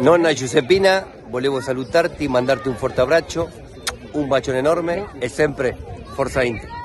Nonna Giuseppina, volevo salutarti, mandarti un forte abbraccio, un bacione enorme e sempre Forza Inter.